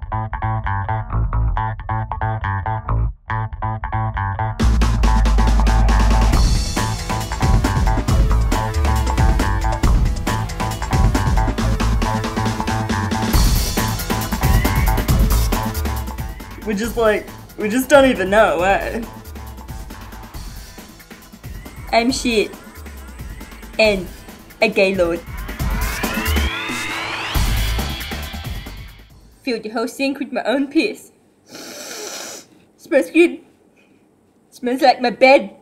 We just don't even know, eh? I'm shit. And a gay lord. Filled the whole sink with my own piss. Smells good. Smells like my bed.